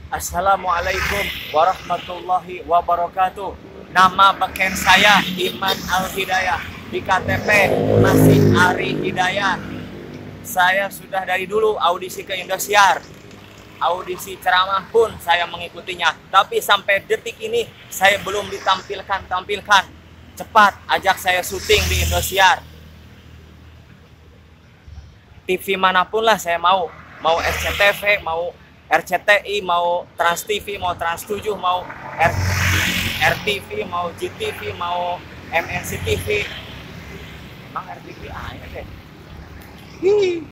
Assalamualaikum warahmatullahi wabarakatuh. Nama beken saya Iman Al-Hidayah. Di KTP masih Ari Hidayat. Saya sudah dari dulu audisi ke Indosiar. Audisi ceramah pun saya mengikutinya. Tapi sampai detik ini saya belum ditampilkan. Cepat ajak saya syuting di Indosiar. TV manapun lah saya mau. Mau SCTV, mau RCTI, mau Trans TV, mau Trans 7, mau RTV, mau GTV, mau MNC TV. Emang RTV ada deh.